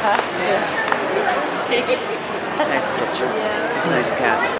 Take it. Nice picture. He's a nice cat.